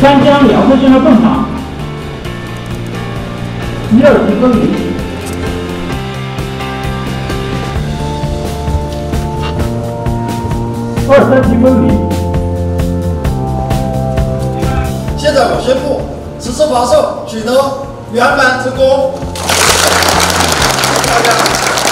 将2分钟的动场1-2级分离。2-3级分离。 现在我宣布，此次发射取得圆满成功。大家。